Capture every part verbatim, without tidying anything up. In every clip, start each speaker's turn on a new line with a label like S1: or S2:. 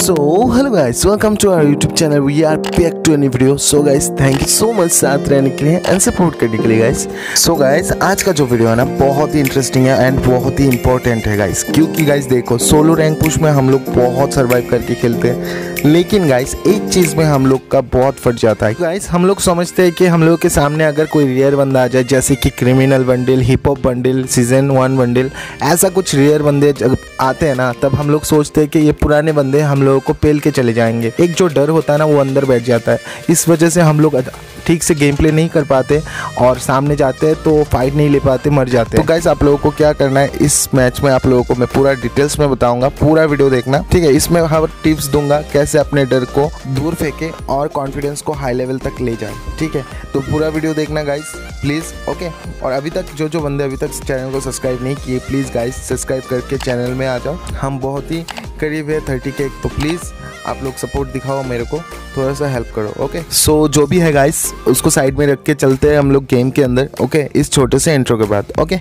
S1: So hello guys, welcome to our YouTube channel. We are back to a new video. So guys, thank you so much साथ रहने के लिए and support करने के लिए guys. So guys, आज का जो वीडियो है ना बहुत ही इंटरेस्टिंग है एंड बहुत ही इंपॉर्टेंट है guys. क्योंकि guys देखो सोलो रैंक पुश में हम लोग बहुत सर्वाइव करके खेलते हैं, लेकिन गाइस एक चीज़ में हम लोग का बहुत फट जाता है गाइस. हम लोग समझते हैं कि हम लोग के सामने अगर कोई रेयर बंदा आ जाए, जैसे कि criminal bundle, hip hop bundle, season one bundle, ऐसा कुछ रेयर बंदे जब आते हैं ना, तब हम लोग सोचते हैं कि ये पुराने बंदे हम लोगों को पेल के चले जाएंगे. एक जो डर होता है ना वो अंदर बैठ जाता है. इस वजह से हम लोग ठीक से गेम प्ले नहीं कर पाते और सामने जाते हैं तो फाइट नहीं ले पाते, मर जाते हैं. तो गाइस आप लोगों को क्या करना है इस मैच में, आप लोगों को मैं पूरा डिटेल्स में बताऊंगा. पूरा वीडियो देखना, ठीक है. इसमें हर टिप्स दूंगा कैसे अपने डर को दूर फेंके और कॉन्फिडेंस को हाई लेवल तक ले जाए, ठीक है. तो पूरा वीडियो देखना गाइस प्लीज़, ओके. और अभी तक जो जो बंदे अभी तक चैनल को सब्सक्राइब नहीं किए, प्लीज़ गाइस सब्सक्राइब करके चैनल में आ जाओ. हम बहुत ही करीब है थर्टी के, तो प्लीज़ आप लोग सपोर्ट दिखाओ मेरे को, थोड़ा सा हेल्प करो, ओके. सो जो भी है गाइस उसको साइड में रख के चलते हैं हम लोग गेम के अंदर, ओके. इस छोटे से इंट्रो के बाद, ओके.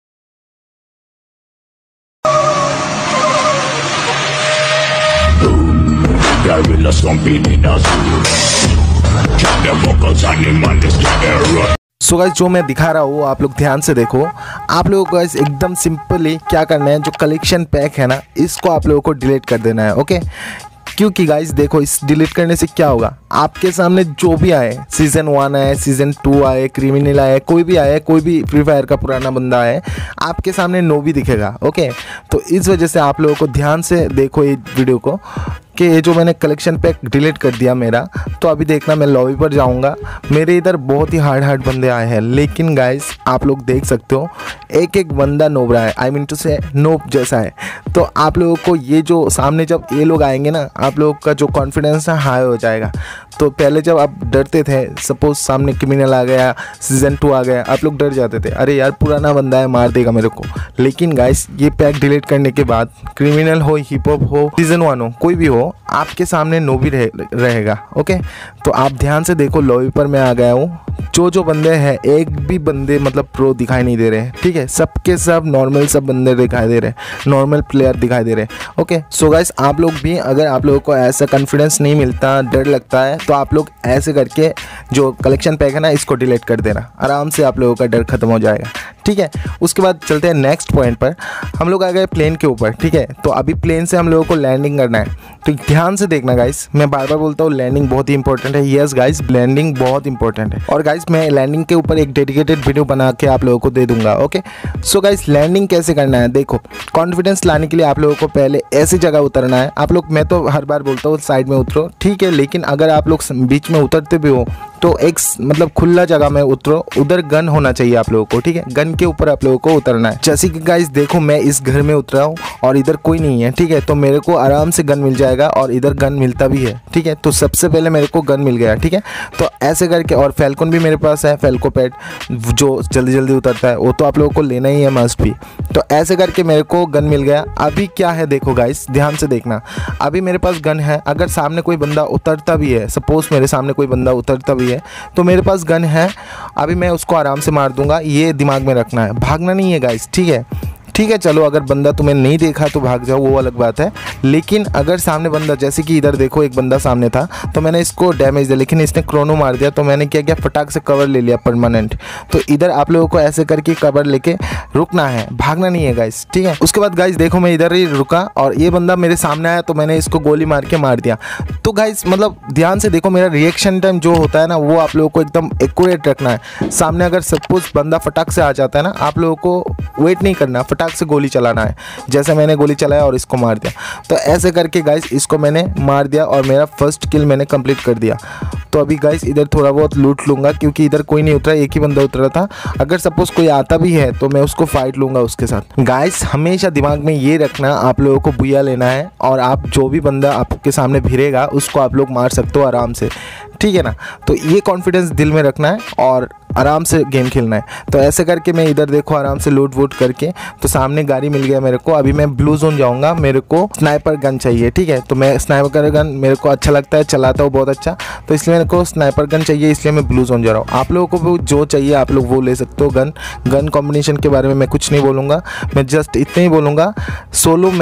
S1: सो गाइस जो मैं दिखा रहा हूँ आप लोग ध्यान से देखो. आप लोगों को गाइस एकदम सिंपली क्या करना है, जो कलेक्शन पैक है ना इसको आप लोगों को डिलीट कर देना है, ओके. क्योंकि गाइस देखो इस डिलीट करने से क्या होगा, आपके सामने जो भी आए, सीजन वन आए, सीजन टू आए, क्रिमिनल आए, कोई भी आए, कोई भी फ्री फायर का पुराना बंदा आए, आपके सामने नो भी दिखेगा, ओके. तो इस वजह से आप लोगों को ध्यान से देखो ये वीडियो को कि ये जो मैंने कलेक्शन पैक डिलीट कर दिया मेरा, तो अभी देखना मैं लॉबी पर जाऊंगा. मेरे इधर बहुत ही हार्ड हार्ड बंदे आए हैं, लेकिन गाइस आप लोग देख सकते हो एक एक बंदा नोब रहा है, आई मीन टू से नोब जैसा है. तो आप लोगों को ये जो सामने जब ये लोग आएंगे ना, आप लोगों का जो कॉन्फिडेंस है हाई हो जाएगा. तो पहले जब आप डरते थे, सपोज सामने क्रिमिनल आ गया, सीजन टू आ गया, आप लोग डर जाते थे, अरे यार पुराना बंदा है मार देगा मेरे को. लेकिन गाइस ये पैक डिलीट करने के बाद क्रिमिनल हो, हिप हॉप हो, सीजन वन हो, कोई भी हो, आपके सामने नो भी रहे, रहेगा, ओके. तो आप ध्यान से देखो, लॉबी पर मैं आ गया हूँ. जो जो बंदे हैं एक भी बंदे मतलब प्रो दिखाई नहीं दे रहे, ठीक है. सबके सब नॉर्मल सब बंदे दिखाई दे रहे, नॉर्मल प्लेयर दिखाई दे रहे, ओके. सो गाइस आप लोग भी, अगर आप लोगों को ऐसा कॉन्फिडेंस नहीं मिलता, डर लगता है, तो आप लोग ऐसे करके जो कलेक्शन पैक है ना इसको डिलीट कर देना. आराम से आप लोगों का डर खत्म हो जाएगा, ठीक है. उसके बाद चलते हैं नेक्स्ट पॉइंट पर. हम लोग आ गए प्लेन के ऊपर, ठीक है. तो अभी प्लेन से हम लोगों को लैंडिंग करना है, तो ध्यान से देखना गाइस. मैं बार बार बोलता हूँ लैंडिंग बहुत ही इंपॉर्टेंट है. यस गाइस लैंडिंग बहुत इंपॉर्टेंट है. और गाइस मैं लैंडिंग के ऊपर एक डेडिकेटेड वीडियो बना के आप लोगों को दे दूंगा, ओके. सो गाइस लैंडिंग कैसे करना है देखो. कॉन्फिडेंस लाने के लिए आप लोगों को पहले ऐसी जगह उतरना है. आप लोग, मैं तो हर बार बोलता हूँ साइड में उतरो, ठीक है. लेकिन अगर आप लोग बीच में उतरते भी हो तो एक मतलब खुला जगह में उतरो, उधर गन होना चाहिए आप लोगों को, ठीक है. गन के ऊपर आप लोगों को उतरना है. जैसे कि गाइस देखो मैं इस घर में उतरा हूँ और इधर कोई नहीं है, ठीक है. तो मेरे को आराम से गन मिल जाएगा और इधर गन मिलता भी है, ठीक है. तो सबसे पहले मेरे को गन मिल गया, ठीक है. तो ऐसे करके, और फैल्कन भी मेरे पास है, फैल्को पैड जो जल्दी जल्दी उतरता है, वो तो आप लोगों को लेना ही है मस्ट भी. तो ऐसे करके मेरे को गन मिल गया. अभी क्या है देखो गाइस ध्यान से देखना. अभी मेरे पास गन है, अगर सामने कोई बंदा उतरता भी है, सपोज मेरे सामने कोई बंदा उतरता भी है, तो मेरे पास गन है. अभी मैं उसको आराम से मार दूंगा, ये दिमाग में रखना है, भागना नहीं है गाइस, ठीक है. ठीक है चलो, अगर बंदा तुम्हें नहीं देखा तो भाग जाओ, वो अलग बात है. लेकिन अगर सामने बंदा, जैसे कि इधर देखो एक बंदा सामने था, तो मैंने इसको डैमेज दिया, लेकिन इसने क्रोनो मार दिया, तो मैंने क्या किया, फटाक से कवर ले लिया परमानेंट. तो इधर आप लोगों को ऐसे करके कवर लेके रुकना है, भागना नहीं है गाइस, ठीक है. उसके बाद गाइस देखो मैं इधर ही रुका और ये बंदा मेरे सामने आया, तो मैंने इसको गोली मार के मार दिया. तो गाइस मतलब ध्यान से देखो, मेरा रिएक्शन टाइम जो होता है ना वो आप लोगों को एकदम एक्यूरेट रखना है. सामने अगर सपोज बंदा फटाक से आ जाता है ना, आप लोगों को वेट नहीं करना, फटाक से गोली चलाना है. जैसे मैंने गोली चलाया और इसको मार दिया, तो ऐसे करके गाइस इसको मैंने मार दिया और मेरा फर्स्ट किल मैंने कंप्लीट कर दिया. तो अभी गाइस इधर थोड़ा बहुत लूट लूँगा, क्योंकि इधर कोई नहीं उतरा, एक ही बंदा उतरा था. अगर सपोज कोई आता भी है तो मैं उसको फाइट लूँगा उसके साथ. गाइस हमेशा दिमाग में ये रखना, आप लोगों को बुया लेना है और आप जो भी बंदा आपके सामने भिड़ेगा उसको आप लोग मार सकते हो आराम से, ठीक है ना. तो ये कॉन्फिडेंस दिल में रखना है और आराम से गेम खेलना है. तो ऐसे करके मैं इधर देखो आराम से लूट वूट करके, तो सामने गाड़ी मिल गया मेरे को. अभी मैं ब्लू जोन जाऊंगा, मेरे को स्नाइपर गन चाहिए, ठीक है. तो मैं स्नाइपर गन मेरे को अच्छा लगता है, चलाता हूँ बहुत अच्छा, तो इसलिए मेरे को स्नाइपर गन चाहिए, इसलिए मैं ब्लू जोन जा रहा हूँ. आप लोगों को जो चाहिए आप लोग वो ले सकते हो. गन गन कॉम्बिनेशन के बारे में मैं कुछ नहीं बोलूँगा, मैं जस्ट इतना ही बोलूँगा, सोलो में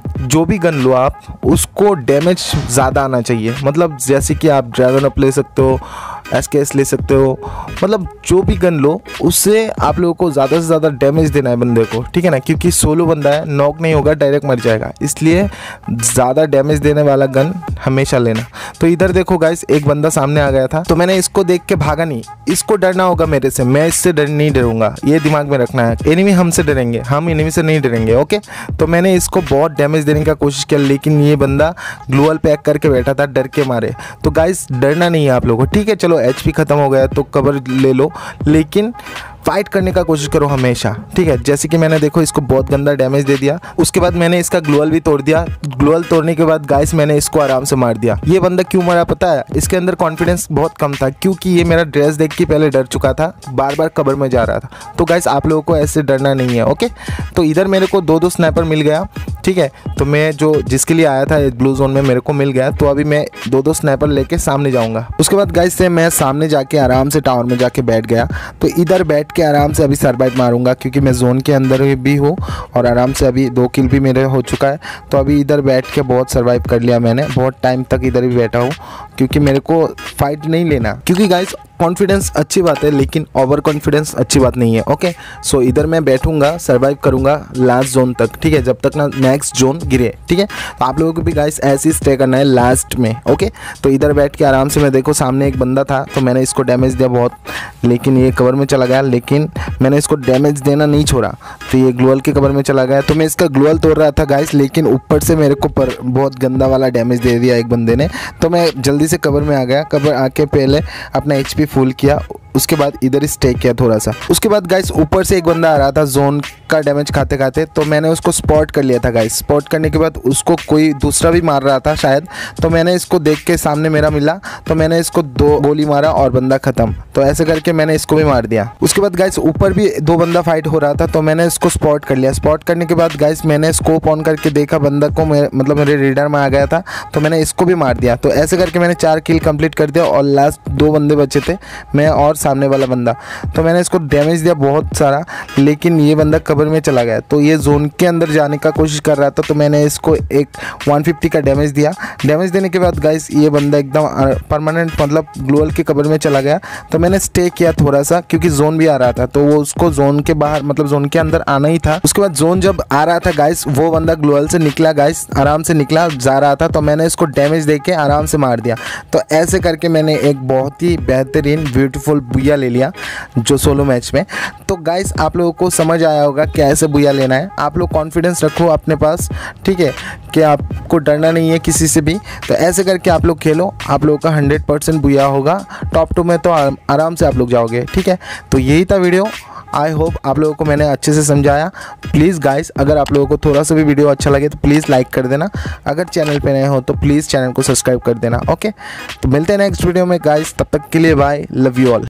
S1: जो भी गन लो आप, उसको डैमेज ज़्यादा आना चाहिए। मतलब जैसे कि आप ड्रैगन अप ले सकते हो, एस के एस ले सकते हो, मतलब जो भी गन लो उससे आप लोगों को ज़्यादा से ज़्यादा डैमेज देना है बंदे को, ठीक है ना, क्योंकि सोलो बंदा है, नॉक नहीं होगा, डायरेक्ट मर जाएगा, इसलिए ज़्यादा डैमेज देने वाला गन हमेशा लेना। तो इधर देखो गाइस, एक बंदा सामने आ गया था, तो मैंने इसको देख के भागा नहीं। इसको डरना होगा मेरे से, मैं इससे डर नहीं डरूंगा, ये दिमाग में रखना है। एनिमी हमसे डरेंगे, हम एनिमी से नहीं डरेंगे, ओके। तो मैंने इसको बहुत डैमेज देने का कोशिश किया, लेकिन ये बंदा ग्लूअल पैक करके बैठा था डर के मारे। तो गाइस डरना नहीं है आप लोगों को, ठीक है। चलो एचपी खत्म हो गया तो कवर ले लो, लेकिन फाइट करने का कोशिश करो हमेशा, ठीक है। जैसे कि मैंने देखो इसको बहुत गंदा डैमेज दे दिया, उसके बाद मैंने इसका ग्लोअल भी तोड़ दिया। ग्लोअल तोड़ने के बाद गाइस मैंने इसको आराम से मार दिया। ये बंदा क्यों मरा पता है? इसके अंदर कॉन्फिडेंस बहुत कम था, क्योंकि ये मेरा ड्रेस देख के पहले डर चुका था, बार बार कवर में जा रहा था। तो गाइस आप लोगों को ऐसे डरना नहीं है, ओके। तो इधर मेरे को दो दो स्नाइपर मिल गया, ठीक है। तो मैं जो जिसके लिए आया था ब्लू जोन में मेरे को मिल गया, तो अभी मैं दो दो स्नाइपर लेके सामने जाऊंगा। उसके बाद गाइस से मैं सामने जाके आराम से टावर में जाके बैठ गया। तो इधर बैठ के आराम से अभी सर्वाइव मारूंगा, क्योंकि मैं जोन के अंदर भी हूँ और आराम से अभी दो किल भी मेरे हो चुका है। तो अभी इधर बैठ के बहुत सर्वाइव कर लिया मैंने, बहुत टाइम तक इधर भी बैठा हूँ, क्योंकि मेरे को फाइट नहीं लेना। क्योंकि गाइस कॉन्फिडेंस अच्छी बात है, लेकिन ओवर कॉन्फिडेंस अच्छी बात नहीं है, ओके। सो इधर मैं बैठूंगा, सर्वाइव करूंगा लास्ट जोन तक, ठीक है, जब तक ना नेक्स्ट जोन गिरे, ठीक है। तो आप लोगों को भी गाइस ऐसे ही स्टे करना है लास्ट में, ओके। तो इधर बैठ के आराम से मैं देखो सामने एक बंदा था, तो मैंने इसको डैमेज दिया बहुत, लेकिन ये कवर में चला गया, लेकिन मैंने इसको डैमेज देना नहीं छोड़ा। तो ये ग्लोअल के कवर में चला गया, तो मैं इसका ग्लोअल तोड़ रहा था गाइस, लेकिन ऊपर से मेरे को पर बहुत गंदा वाला डैमेज दे दिया एक बंदे ने। तो मैं जल्दी से कवर में आ गया, कवर आके पहले अपना एच पी फुल किया, उसके बाद इधर स्टे किया थोड़ा सा। उसके बाद गाइस ऊपर से एक बंदा आ रहा था जोन का डैमेज खाते खाते, तो मैंने उसको स्पॉट कर लिया था गाइस। स्पॉट करने के बाद उसको कोई दूसरा भी मार रहा था शायद, तो मैंने इसको देख के सामने मेरा मिला, तो मैंने इसको दो गोली मारा और बंदा खत्म। तो ऐसे करके मैंने इसको भी मार दिया। उसके बाद गाइस ऊपर भी दो बंदा फाइट हो रहा था, तो मैंने इसको स्पॉट कर लिया। स्पॉट करने के बाद गाइस मैंने स्कोप ऑन करके देखा, बंदा को मेरे, मतलब मेरे रेडार में आ गया था, तो मैंने इसको भी मार दिया। तो ऐसे करके मैंने चार किल कंप्लीट कर दिया और लास्ट दो बंदे बचे थे, मैं और सामने वाला बंदा। तो मैंने इसको डैमेज दिया बहुत सारा, लेकिन ये बंदा कवर में चला गया। तो ये जोन के अंदर जाने का कोशिश कर रहा था, तो मैंने इसको एक एक सौ पचास का डैमेज दिया। डैमेज देने के बाद गाइस ये बंदा एकदम परमानेंट मतलब ग्लोअल के कवर में चला गया। तो मैंने स्टे किया थोड़ा सा, क्योंकि जोन भी आ रहा था, तो वो उसको जोन के बाहर मतलब जोन के अंदर आना ही था। उसके बाद जोन जब आ रहा था गाइस, वो बंदा ग्लोअल से निकला गाइस, आराम से निकला जा रहा था, तो मैंने इसको डैमेज दे के आराम से मार दिया। तो ऐसे करके मैंने एक बहुत ही बेहतरीन ब्यूटीफुल बुया ले लिया जो सोलो मैच में। तो गाइस आप लोगों को समझ आया होगा कैसे बुया लेना है। आप लोग कॉन्फिडेंस रखो अपने पास, ठीक है, कि आपको डरना नहीं है किसी से भी। तो ऐसे करके आप लोग खेलो, आप लोगों का हंड्रेड परसेंट बुया होगा। टॉप टू में तो आराम से आप लोग जाओगे, ठीक है। तो यही था वीडियो। आई होप आप लोगों को मैंने अच्छे से समझाया। प्लीज़ गाइस अगर आप लोगों को थोड़ा सा भी वीडियो अच्छा लगे तो प्लीज़ लाइक कर देना। अगर चैनल पे नए हो तो प्लीज़ चैनल को सब्सक्राइब कर देना, ओके। तो मिलते हैं नेक्स्ट वीडियो में गाइस, तब तक के लिए बाय, लव यू ऑल।